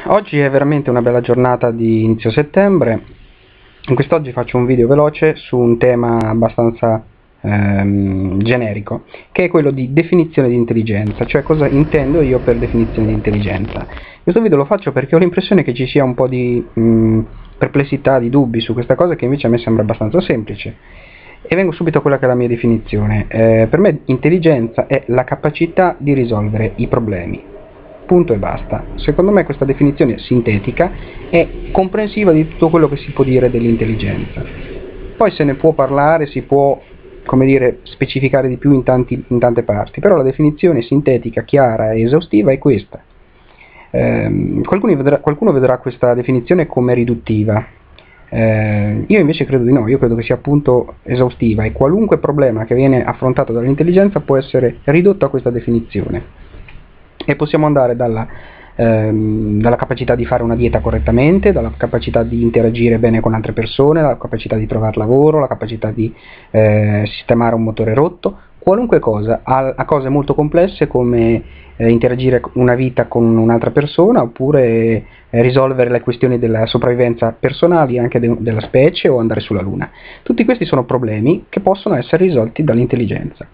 Oggi è veramente una bella giornata di inizio settembre. Quest'oggi faccio un video veloce su un tema abbastanza generico, che è quello di definizione di intelligenza, cioè cosa intendo io per definizione di intelligenza. Questo video lo faccio perché ho l'impressione che ci sia un po' di perplessità, di dubbi su questa cosa, che invece a me sembra abbastanza semplice. E vengo subito a quella che è la mia definizione. Per me intelligenza è la capacità di risolvere i problemi. Punto e basta. Secondo me questa definizione sintetica è comprensiva di tutto quello che si può dire dell'intelligenza. Poi se ne può parlare, si può, come dire, specificare di più in tante parti, però la definizione sintetica, chiara e esaustiva è questa. Qualcuno vedrà questa definizione come riduttiva. Io invece credo di no, io credo che sia appunto esaustiva, e qualunque problema che viene affrontato dall'intelligenza può essere ridotto a questa definizione. E possiamo andare dalla capacità di fare una dieta correttamente, dalla capacità di interagire bene con altre persone, dalla capacità di trovare lavoro, la capacità di sistemare un motore rotto, qualunque cosa, a cose molto complesse come interagire una vita con un'altra persona, oppure risolvere le questioni della sopravvivenza personali anche della specie, o andare sulla Luna. Tutti questi sono problemi che possono essere risolti dall'intelligenza.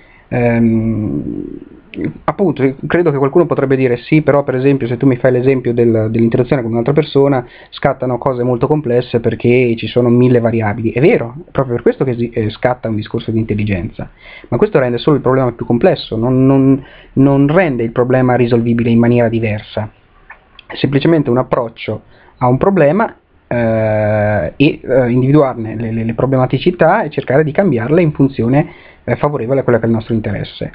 Appunto, credo che qualcuno potrebbe dire sì, però per esempio se tu mi fai l'esempio dell'interazione con un'altra persona scattano cose molto complesse perché ci sono 1000 variabili. È vero, è proprio per questo che scatta un discorso di intelligenza, ma questo rende solo il problema più complesso, non rende il problema risolvibile in maniera diversa. È semplicemente un approccio a un problema individuarne le problematicità e cercare di cambiarle in funzione favorevole a quello che è il nostro interesse.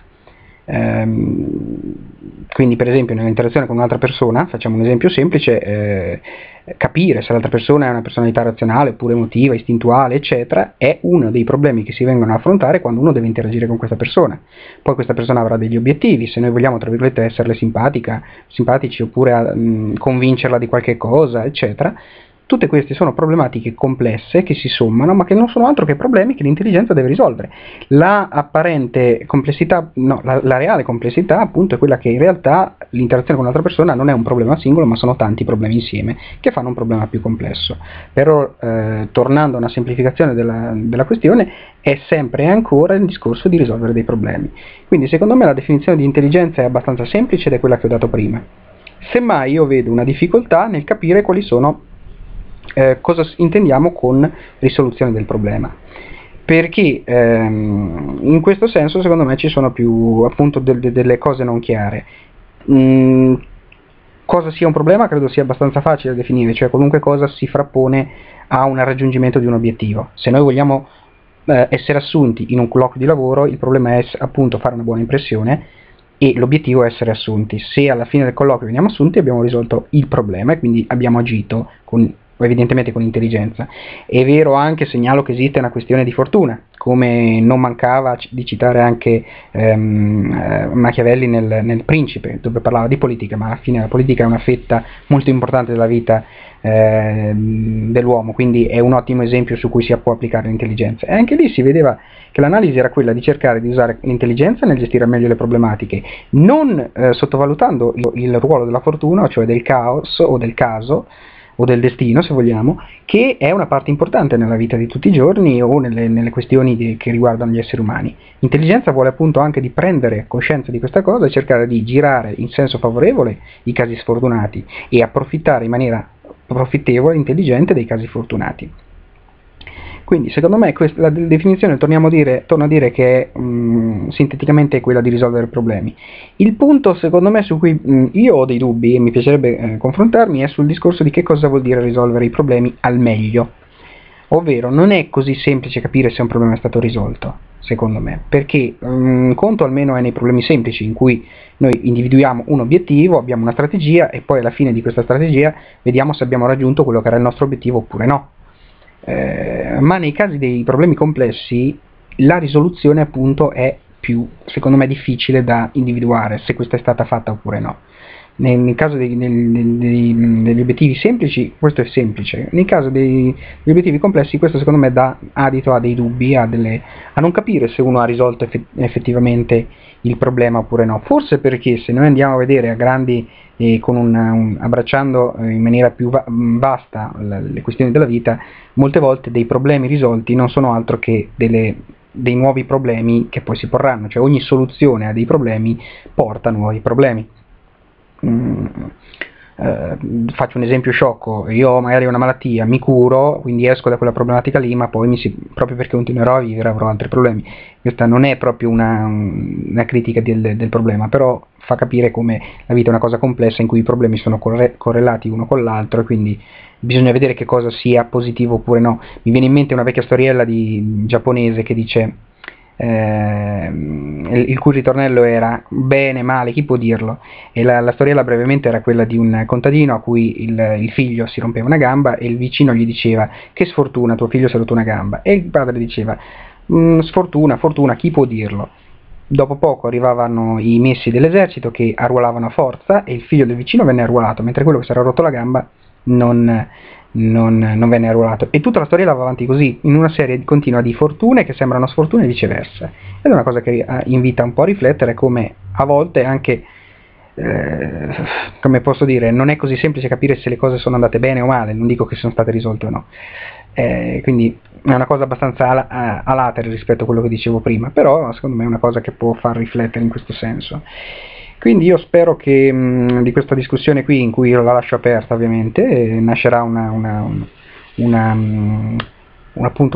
Quindi per esempio nell'interazione con un'altra persona, facciamo un esempio semplice, capire se l'altra persona è una personalità razionale oppure emotiva, istintuale, eccetera, è uno dei problemi che si vengono a affrontare quando uno deve interagire con questa persona. Poi questa persona avrà degli obiettivi, se noi vogliamo tra virgolette esserle simpatici, oppure convincerla di qualche cosa, eccetera. Tutte queste sono problematiche complesse che si sommano, ma che non sono altro che problemi che l'intelligenza deve risolvere. La apparente complessità, no, la reale complessità appunto è quella che in realtà l'interazione con un'altra persona non è un problema singolo, ma sono tanti problemi insieme che fanno un problema più complesso. Però tornando a una semplificazione della questione, è sempre e ancora il discorso di risolvere dei problemi. Quindi secondo me la definizione di intelligenza è abbastanza semplice ed è quella che ho dato prima. Semmai io vedo una difficoltà nel capire quali sono cosa intendiamo con risoluzione del problema, perché in questo senso secondo me ci sono più appunto delle cose non chiare. Cosa sia un problema credo sia abbastanza facile da definire, cioè qualunque cosa si frappone a un raggiungimento di un obiettivo. Se noi vogliamo essere assunti in un colloquio di lavoro, il problema è appunto fare una buona impressione e l'obiettivo è essere assunti. Se alla fine del colloquio veniamo assunti abbiamo risolto il problema e quindi abbiamo agito evidentemente con intelligenza. È vero anche, segnalo che esiste una questione di fortuna, come non mancava di citare anche Machiavelli nel Principe, dove parlava di politica, ma alla fine la politica è una fetta molto importante della vita dell'uomo, quindi è un ottimo esempio su cui si può applicare l'intelligenza. E anche lì si vedeva che l'analisi era quella di cercare di usare l'intelligenza nel gestire meglio le problematiche, non sottovalutando il ruolo della fortuna, cioè del caos o del caso, o del destino se vogliamo, che è una parte importante nella vita di tutti i giorni o nelle questioni che riguardano gli esseri umani. L'intelligenza vuole appunto anche di prendere coscienza di questa cosa e cercare di girare in senso favorevole i casi sfortunati e approfittare in maniera profittevole e intelligente dei casi fortunati. Quindi secondo me la definizione torno a dire che sinteticamente è quella di risolvere problemi. Il punto secondo me su cui io ho dei dubbi e mi piacerebbe confrontarmi è sul discorso di che cosa vuol dire risolvere i problemi al meglio. Ovvero non è così semplice capire se un problema è stato risolto, secondo me, perché un conto almeno è nei problemi semplici in cui noi individuiamo un obiettivo, abbiamo una strategia e poi alla fine di questa strategia vediamo se abbiamo raggiunto quello che era il nostro obiettivo oppure no. Ma nei casi dei problemi complessi la risoluzione appunto è più, secondo me, difficile da individuare se questa è stata fatta oppure no. nel caso degli obiettivi semplici questo è semplice, nel caso degli obiettivi complessi questo secondo me dà adito a dei dubbi, a non capire se uno ha risolto effettivamente il problema oppure no. Forse perché se noi andiamo a vedere a grandi abbracciando in maniera più vasta le questioni della vita, molte volte dei problemi risolti non sono altro che dei nuovi problemi che poi si porranno, cioè ogni soluzione a dei problemi porta nuovi problemi. Faccio un esempio sciocco: io magari ho una malattia, mi curo, quindi esco da quella problematica lì, ma poi proprio perché continuerò a vivere avrò altri problemi. Questa non è proprio una critica del problema, però fa capire come la vita è una cosa complessa in cui i problemi sono correlati uno con l'altro, e quindi bisogna vedere che cosa sia positivo oppure no. Mi viene in mente una vecchia storiella giapponese che dice il cui ritornello era bene, male, chi può dirlo, e la storiella brevemente era quella di un contadino a cui il figlio si rompeva una gamba e il vicino gli diceva: che sfortuna, tuo figlio si è rotto una gamba, e il padre diceva: sfortuna, fortuna, chi può dirlo. Dopo poco arrivavano i messi dell'esercito che arruolavano a forza e il figlio del vicino venne arruolato, mentre quello che si era rotto la gamba non venne arruolato. E tutta la storia va avanti così, in una serie continua di fortune che sembrano sfortune e viceversa. Ed è una cosa che invita un po' a riflettere come a volte anche, come posso dire, non è così semplice capire se le cose sono andate bene o male, non dico che sono state risolte o no. Quindi è una cosa abbastanza a latere rispetto a quello che dicevo prima, però secondo me è una cosa che può far riflettere in questo senso. Quindi io spero che di questa discussione qui, in cui io la lascio aperta ovviamente, nascerà appunto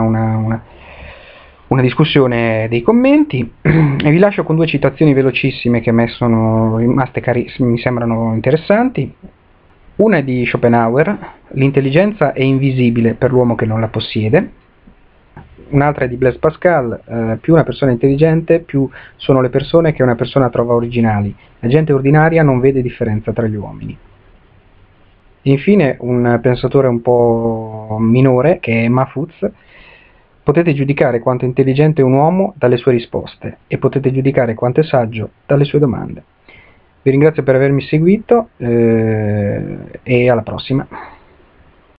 una discussione dei commenti, e vi lascio con due citazioni velocissime che a me sono rimaste mi sembrano interessanti. Una è di Schopenhauer: l'intelligenza è invisibile per l'uomo che non la possiede. Un'altra è di Blaise Pascal: più una persona è intelligente, più sono le persone che una persona trova originali. La gente ordinaria non vede differenza tra gli uomini. E infine un pensatore un po' minore, che è Mahfouz: potete giudicare quanto è intelligente un uomo dalle sue risposte, e potete giudicare quanto è saggio dalle sue domande. Vi ringrazio per avermi seguito e alla prossima.